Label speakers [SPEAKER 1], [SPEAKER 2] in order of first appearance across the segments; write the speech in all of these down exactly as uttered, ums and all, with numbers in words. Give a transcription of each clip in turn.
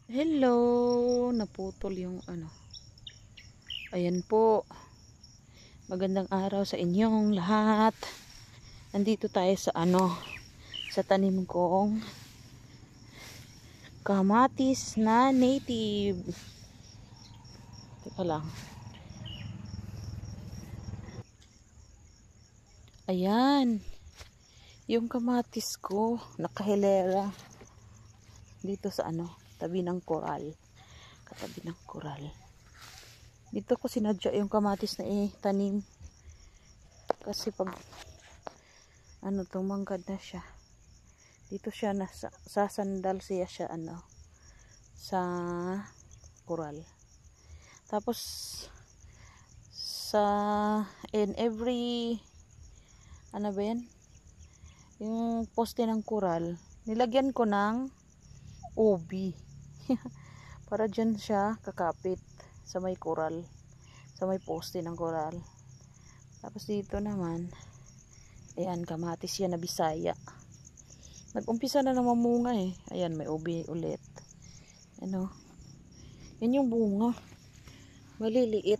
[SPEAKER 1] Hello, naputol yung ano. Ayan po. Magandang araw sa inyong lahat. Nandito tayo sa ano, sa tanim kong kamatis na native. Teka lang. Ayan. Yung kamatis ko, nakahilera dito sa ano, tabi ng koral. Katabi ng koral. Dito ko sinadya yung kamatis na itanim. Kasi pag ano, tumangkad na siya. Dito siya nasa, sasandal siya siya ano sa koral. Tapos sa in every ano ba yan? Yung poste ng koral, nilagyan ko ng ubi. Para dyan siya kakapit sa may koral, sa may poste ng koral. Tapos dito naman, ayan, kamatis yan na bisaya. Nag-umpisa na naman munga eh. Ayan, may ubi ulit. Ano? Yan yung bunga. Maliliit.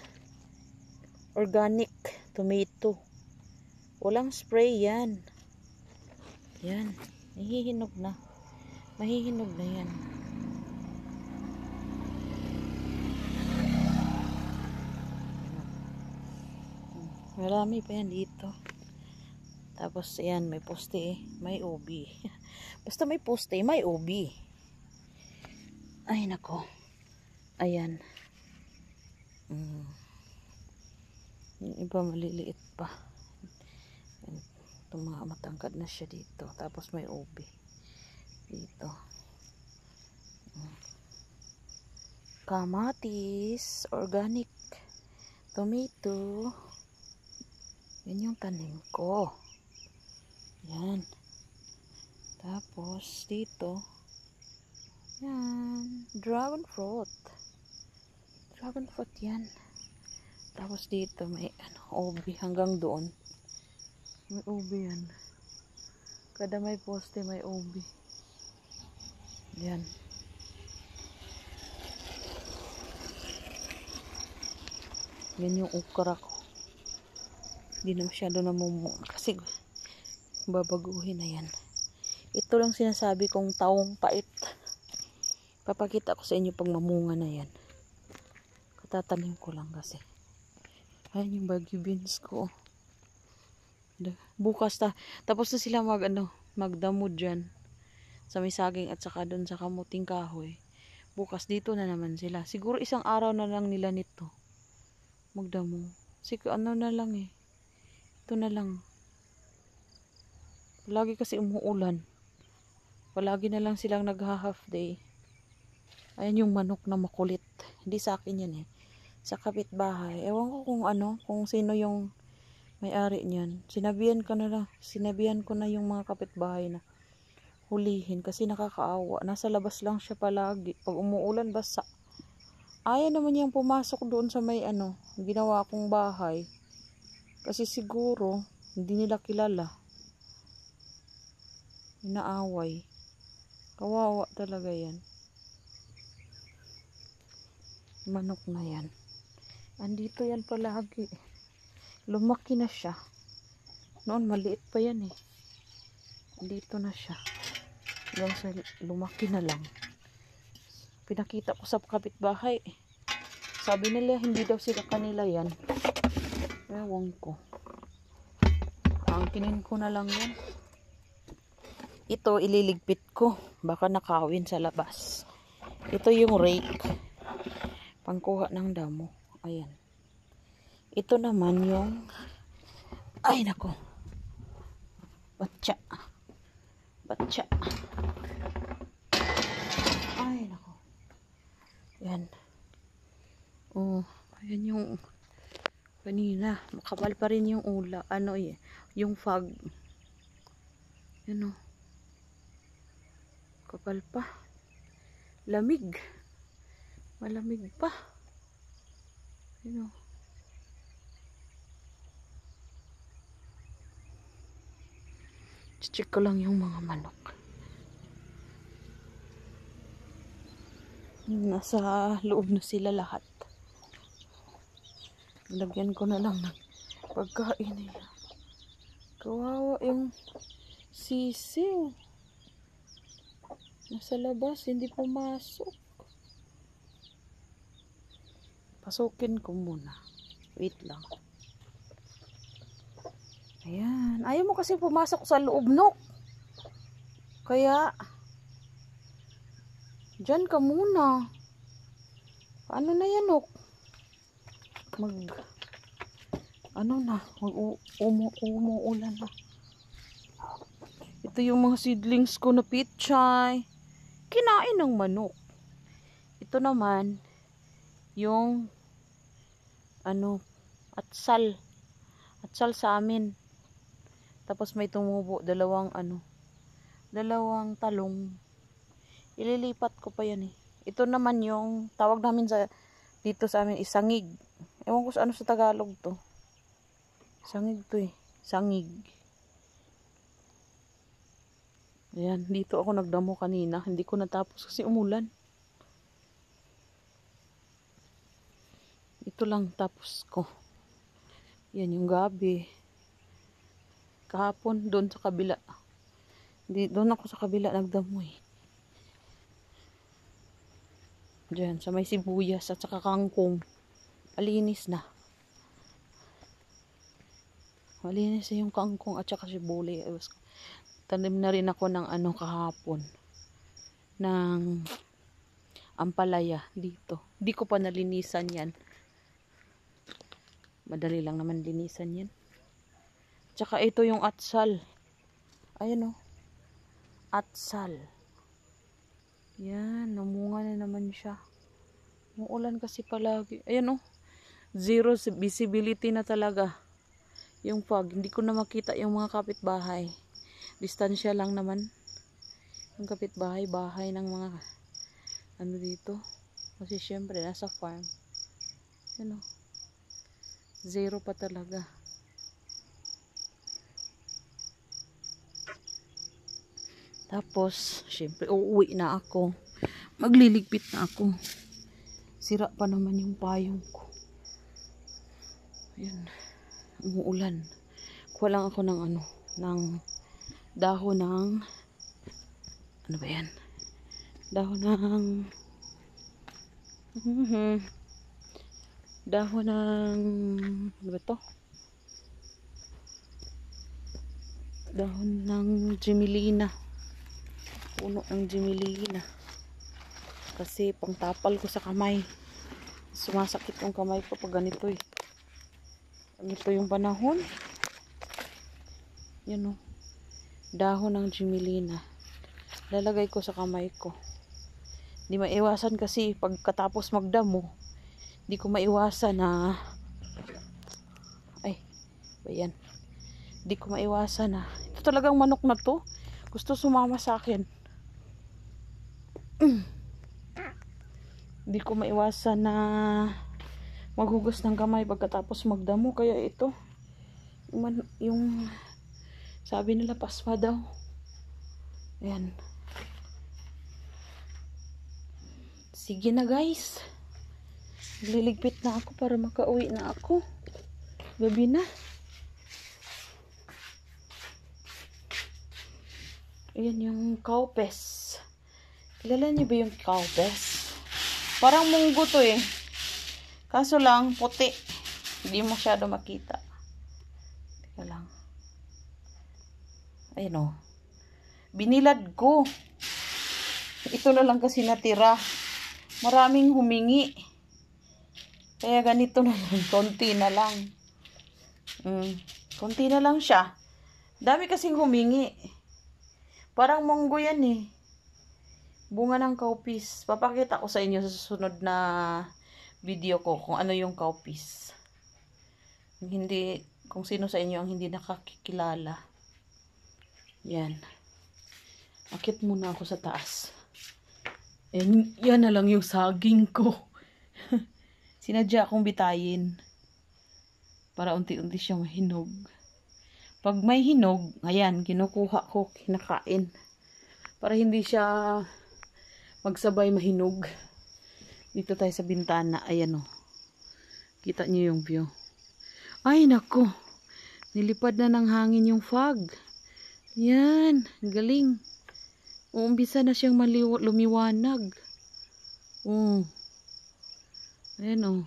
[SPEAKER 1] Organic tomato. Walang spray yan. Yan. Nahihinog na. Mahihinog na yan. Marami pa yan dito. Tapos ayan, may poste eh. May ubi. Basta may poste, may ubi. Ay nako. Ayan. Mm. Yung iba maliliit pa. Itong mga matangkad na siya dito. Tapos may ubi. Dito. Mm. Kamatis. Organic. Tomato. Yan yung tanim ko. Yan. Tapos dito. Yan. Dragon fruit. Dragon fruit yan. Tapos dito may ano, ubi hanggang doon. May ubi yan. Kada may poste may ubi. Yan. Yan yung ukra ko. Hindi na masyado namumunga. Kasi babaguhin na yan. Ito lang sinasabi kong taong pait. Papakita ko sa inyo pag mamunga na yan. Katatanim ko lang kasi. Ayan yung baggy beans ko. Bukas ta. Tapos na sila mag ano, magdamo dyan. Sa may saging at saka dun sa kamuting kahoy. Bukas dito na naman sila. Siguro isang araw na lang nila nito. Magdamo. Siguro ano na lang eh. Ito na lang. Palagi kasi umuulan. Palagi na lang silang nagha-half day. Ayan yung manok na makulit. Hindi sa akin yan eh. Sa kapitbahay. Ewan ko kung ano, kung sino yung may-ari niyan. Sinabihan ko na lang. Sinabihan ko na yung mga kapitbahay na hulihin kasi nakakaawa. Nasa labas lang siya palagi. Pag umuulan basa. Ayaw naman niyang pumasok doon sa may ano, ginawa kong bahay. Kasi siguro hindi nila kilala. Inaaway. Kawawa talaga yan. Manok na yan. Andito yan palagi. Lumaki na siya. Noon maliit pa yan eh. Andito na siya. Lumaki na lang. Pinakita ko sa kapitbahay. Sabi nila hindi daw sila kanila yan. Ewan ko. Angkinin ko na lang yan. Ito ililigpit ko. Baka nakawin sa labas. Ito yung rake. Pangkuha ng damo. Ayan. Ito naman yung ay nako. Batsa. Batsa. Ay nako. Yan. Oh, ayan yung kanina. Makapal pa rin yung ula. Ano eh. Yung fog. Yan o. Kapal pa. Lamig. Malamig pa. Yan o. Check ko lang yung mga manok. Nasa loob na sila lahat. Lagyan ko na lang ng pagkain nila. Kawawa yung sisiw. Nasa labas, hindi pumasok. Pasukin ko muna. Wait lang. Ayan. Ayaw mo kasi pumasok sa loob, no? Kaya, dyan ka muna. Ano na yan, no? Mag, ano na, mag umu umuulan na. Ito yung mga seedlings ko na pichay. Kinain ng manok. Ito naman, yung, ano, atsal. Atsal sa amin. Tapos may tumubo, dalawang, ano, dalawang talong. Ililipat ko pa yan eh. Ito naman yung, tawag namin sa, dito sa amin, isangig. Ewan ko sa ano sa Tagalog to. Sangig to eh. Sangig. Ayan, dito ako nagdamo kanina. Hindi ko natapos kasi umulan. Ito lang tapos ko. Yan yung gabi. Kahapon doon sa kabila. Di, doon ako sa kabila nagdamo eh. Diyan, sa may sibuyas at saka kangkong. Malinis na. Malinis na yung kangkong at saka sibuli. Tanim na rin ako ng ano kahapon. Ng ampalaya dito. Hindi ko pa nalinisan yan. Madali lang naman linisan yan. Tsaka ito yung atsal. Ayan o. Atsal. Yan. Namunga na naman siya. Muulan kasi palagi. Ayan o. Zero visibility na talaga. Yung fog. Hindi ko na makita yung mga kapitbahay. Distansya lang naman. Yung kapitbahay. Bahay ng mga ano dito. Kasi syempre nasa farm. Ayan o. Zero pa talaga. Tapos, syempre, uuwi na ako. Magliligpit na ako. Sira pa naman yung payong ko. Ayan. Umuulan. Kuha lang ako ng ano, ng dahon ng, ano ba yan? Dahon ng, mm-hmm, dahon ng, ano ba to? Dahon ng Gemilina. Puno ng Gemilina. Kasi pangtapal ko sa kamay. Sumasakit yung kamay ko pag ganito eh. Ganito yung panahon. Yan o. Dahon ng Gemilina. Lalagay ko sa kamay ko. Hindi maiwasan kasi pagkatapos magdamo, hindi ko maiwasan na ay, ba yan? Hindi ko maiwasan na ito talagang manok na to. Gusto sumama sa akin. Hindi ko maiwasan na maghugas ng kamay pagkatapos magdamo. Kaya ito, yung, yung sabi nila pasma daw. Ayan. Sige na guys. Liligpit na ako para makauwi na ako. Gabi na. Ayan yung cowpes. Kilala niyo ba yung cowpes? Parang munggo to eh. Kaso lang, puti. Hindi masyado makita. Teka lang. Ayan o. Binilad ko. Ito na lang kasi natira. Maraming humingi. Kaya ganito na lang. Konti na lang. Mm, konti na lang siya. Dami kasing humingi. Parang munggo yan eh. Bunga ng cowpeas. Papakita ko sa inyo sa susunod na video ko kung ano yung cowpeas. Hindi, kung sino sa inyo ang hindi nakakilala. Yan. Akit muna ako sa taas. And yan na lang yung saging ko. Sinadya akong bitayin. Para unti-unti siyang mahinog. Pag may hinog, ayan, kinukuha ko, kinakain. Para hindi siya magsabay mahinog. Dito tayo sa bintana. Ayan o. Kita nyo yung view. Ay, nako. Nilipad na ng hangin yung fog. Yan. Galing. Uumpisa na siyang maliw lumiwanag. Oh. Ayan o.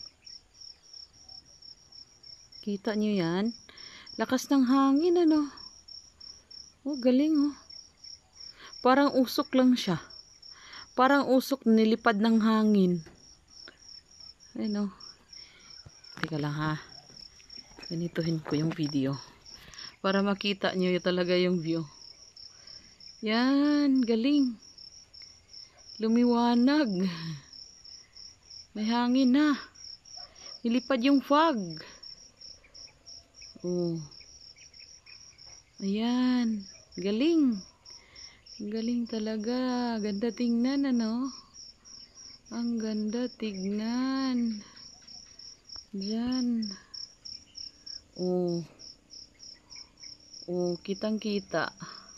[SPEAKER 1] Kita nyo yan? Lakas ng hangin, ano? Oh, galing oh. Parang usok lang siya. Parang usok nilipad ng hangin. Ayan oh. Teka lang ha. Ganituhin ko yung video. Para makita nyo yung talaga yung view. Yan, galing. Lumiwanag. May hangin na. Nilipad yung fog. Oh. Ayan. Galing. Galing talaga. Ganda tingnan, ano? Ang ganda tignan. Diyan. Oh. Oh, kitang-kita.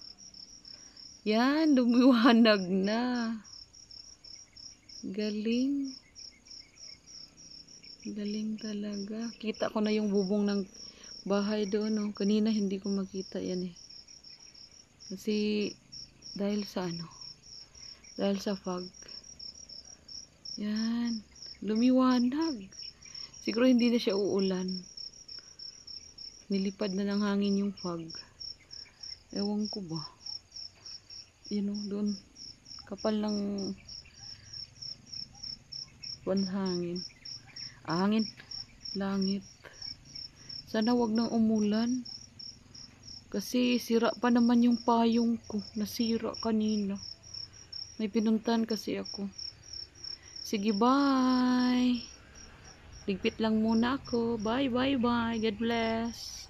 [SPEAKER 1] Yan, lumiwanag na. Galing. Galing talaga. Kita ko na yung bubong ng bahay doon, oh. Kanina hindi ko makita yan eh. Kasi dahil sa ano? Dahil sa fog. Yan. Lumiwanag. Siguro hindi na siya uulan. Nilipad na ng hangin yung fog. Ewan ko ba. Yun know, doon. Kapal ng buwan hangin. Ah, hangin. Langit. Sana wag nang umulan. Kasi sira pa naman yung payong ko. Nasira kanina. May pinuntahan kasi ako. Sige, bye. Ligpit lang muna ako. Bye, bye, bye. God bless.